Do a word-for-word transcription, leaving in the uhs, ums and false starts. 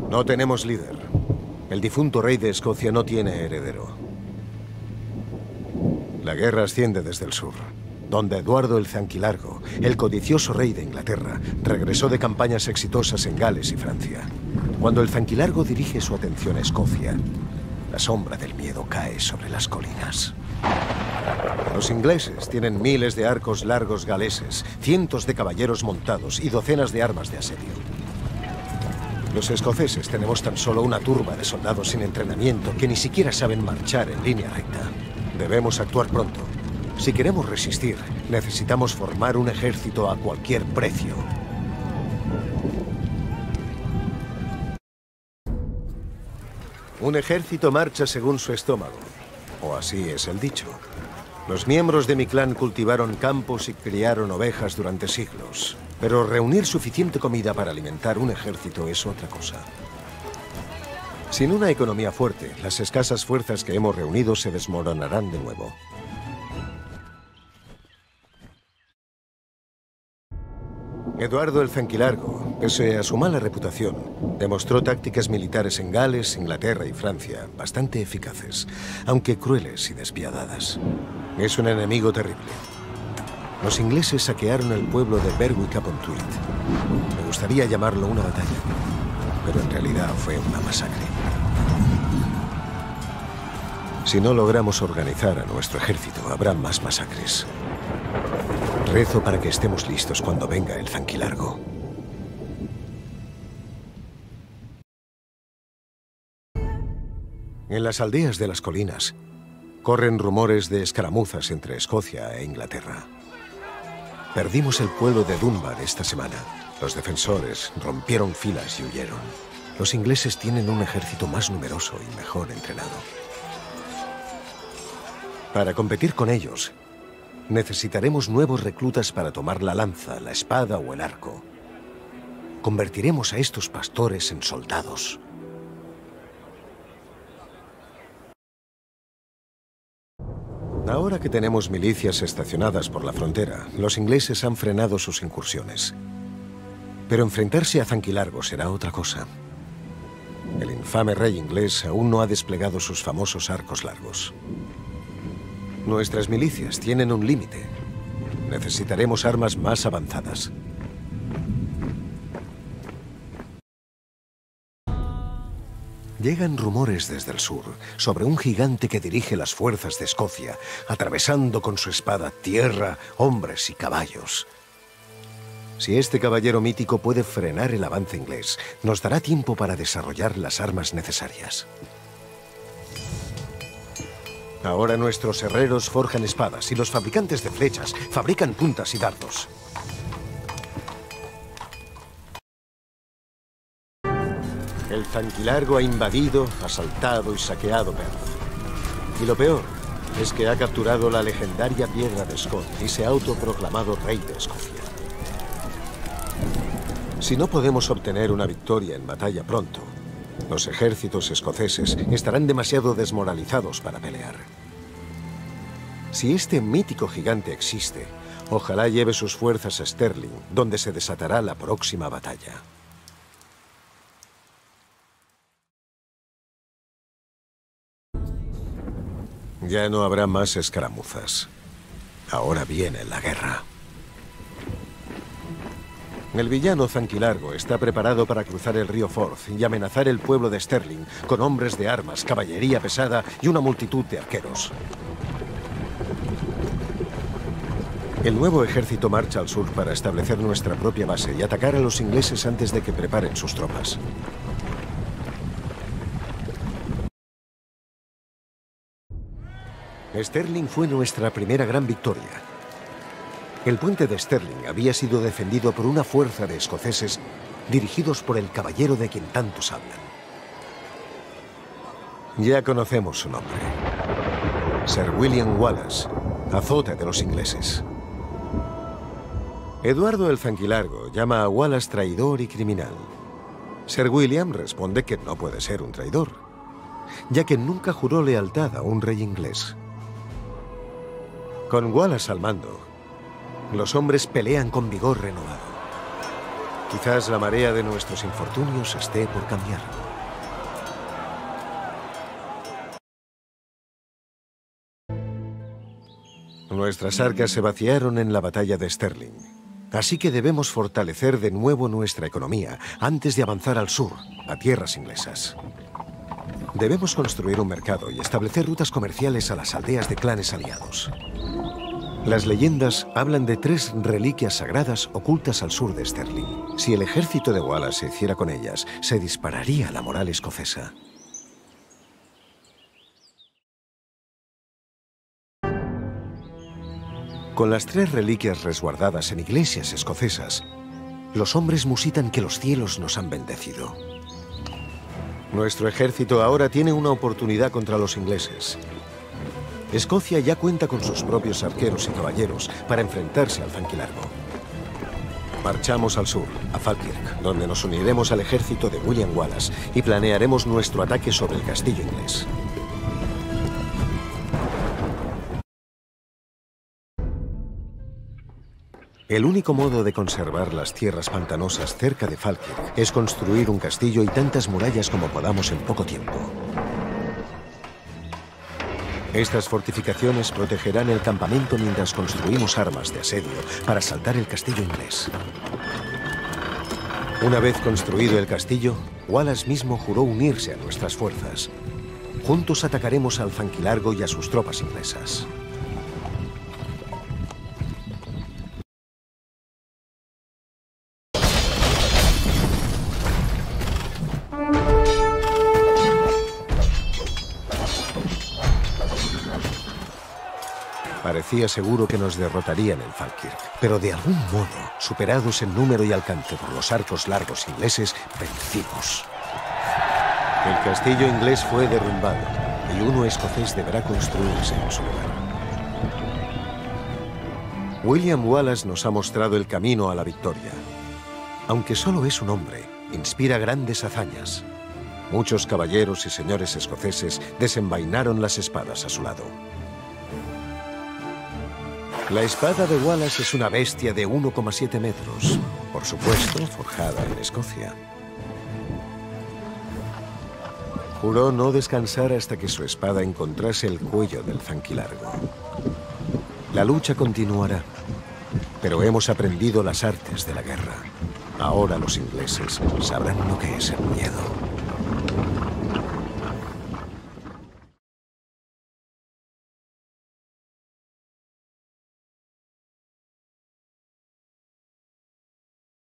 No tenemos líder. El difunto rey de Escocia no tiene heredero. La guerra asciende desde el sur, donde Eduardo el Zanquilargo, el codicioso rey de Inglaterra, regresó de campañas exitosas en Gales y Francia. Cuando el Zanquilargo dirige su atención a Escocia, la sombra del miedo cae sobre las colinas. Los ingleses tienen miles de arcos largos galeses, cientos de caballeros montados y docenas de armas de asedio. Los escoceses tenemos tan solo una turba de soldados sin entrenamiento que ni siquiera saben marchar en línea recta. Debemos actuar pronto. Si queremos resistir, necesitamos formar un ejército a cualquier precio. Un ejército marcha según su estómago, o así es el dicho. Los miembros de mi clan cultivaron campos y criaron ovejas durante siglos, pero reunir suficiente comida para alimentar un ejército es otra cosa. Sin una economía fuerte, las escasas fuerzas que hemos reunido se desmoronarán de nuevo. Eduardo el Zanquilargo, pese a su mala reputación, demostró tácticas militares en Gales, Inglaterra y Francia bastante eficaces, aunque crueles y despiadadas. Es un enemigo terrible. Los ingleses saquearon el pueblo de Berwick-upon-Tweed. Me gustaría llamarlo una batalla, pero en realidad fue una masacre. Si no logramos organizar a nuestro ejército, habrá más masacres. Rezo para que estemos listos cuando venga el Zanquilargo. En las aldeas de las colinas, corren rumores de escaramuzas entre Escocia e Inglaterra. Perdimos el pueblo de Dunbar esta semana. Los defensores rompieron filas y huyeron. Los ingleses tienen un ejército más numeroso y mejor entrenado. Para competir con ellos, necesitaremos nuevos reclutas para tomar la lanza, la espada o el arco. Convertiremos a estos pastores en soldados. Ahora que tenemos milicias estacionadas por la frontera, los ingleses han frenado sus incursiones. Pero enfrentarse a Zanquilargo será otra cosa. El infame rey inglés aún no ha desplegado sus famosos arcos largos. Nuestras milicias tienen un límite. Necesitaremos armas más avanzadas. Llegan rumores desde el sur sobre un gigante que dirige las fuerzas de Escocia, atravesando con su espada tierra, hombres y caballos. Si este caballero mítico puede frenar el avance inglés, nos dará tiempo para desarrollar las armas necesarias. Ahora nuestros herreros forjan espadas y los fabricantes de flechas fabrican puntas y dardos. El Zanquilargo ha invadido, asaltado y saqueado Perth. Y lo peor es que ha capturado la legendaria Piedra de Scott y se ha autoproclamado rey de Escocia. Si no podemos obtener una victoria en batalla pronto, los ejércitos escoceses estarán demasiado desmoralizados para pelear. Si este mítico gigante existe, ojalá lleve sus fuerzas a Stirling, donde se desatará la próxima batalla. Ya no habrá más escaramuzas. Ahora viene la guerra. El villano Zanquilargo está preparado para cruzar el río Forth y amenazar el pueblo de Stirling con hombres de armas, caballería pesada y una multitud de arqueros. El nuevo ejército marcha al sur para establecer nuestra propia base y atacar a los ingleses antes de que preparen sus tropas. Stirling fue nuestra primera gran victoria. El puente de Stirling había sido defendido por una fuerza de escoceses dirigidos por el caballero de quien tantos hablan. Ya conocemos su nombre. Sir William Wallace, azote de los ingleses. Eduardo el Zanquilargo llama a Wallace traidor y criminal. Sir William responde que no puede ser un traidor, ya que nunca juró lealtad a un rey inglés. Con Wallace al mando, los hombres pelean con vigor renovado. Quizás la marea de nuestros infortunios esté por cambiar. Nuestras arcas se vaciaron en la batalla de Stirling. Así que debemos fortalecer de nuevo nuestra economía antes de avanzar al sur, a tierras inglesas. Debemos construir un mercado y establecer rutas comerciales a las aldeas de clanes aliados. Las leyendas hablan de tres reliquias sagradas ocultas al sur de Stirling. Si el ejército de Wallace se hiciera con ellas, se dispararía la moral escocesa. Con las tres reliquias resguardadas en iglesias escocesas, los hombres musitan que los cielos nos han bendecido. Nuestro ejército ahora tiene una oportunidad contra los ingleses. Escocia ya cuenta con sus propios arqueros y caballeros para enfrentarse al Fanquilargo. Marchamos al sur, a Falkirk, donde nos uniremos al ejército de William Wallace y planearemos nuestro ataque sobre el castillo inglés. El único modo de conservar las tierras pantanosas cerca de Falkirk es construir un castillo y tantas murallas como podamos en poco tiempo. Estas fortificaciones protegerán el campamento mientras construimos armas de asedio para asaltar el castillo inglés. Una vez construido el castillo, Wallace mismo juró unirse a nuestras fuerzas. Juntos atacaremos al Fanquilargo y a sus tropas inglesas. Parecía seguro que nos derrotarían en Falkirk, pero de algún modo, superados en número y alcance por los arcos largos ingleses, vencimos. El castillo inglés fue derrumbado y uno escocés deberá construirse en su lugar. William Wallace nos ha mostrado el camino a la victoria. Aunque solo es un hombre, inspira grandes hazañas. Muchos caballeros y señores escoceses desenvainaron las espadas a su lado. La espada de Wallace es una bestia de uno coma siete metros, por supuesto, forjada en Escocia. Juró no descansar hasta que su espada encontrase el cuello del Fanquilargo. La lucha continuará, pero hemos aprendido las artes de la guerra. Ahora los ingleses sabrán lo que es el miedo.